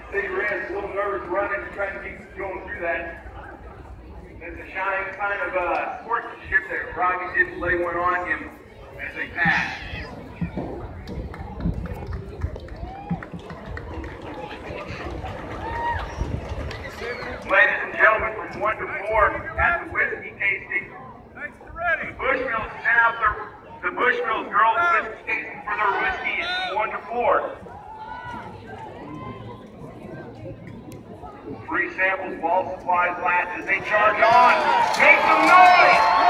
City Red's a little nervous running, trying to keep going through that. It's a shining sign of sportsmanship that Robbie didn't lay one on him as they passed. Ladies and gentlemen, from 1 to 4 at the whiskey tasting, the Bushmills have the Bushmills girls whiskey tasting for their whiskey is 1 to 4. Free samples, ball supplies, last as they charge on. Make some noise!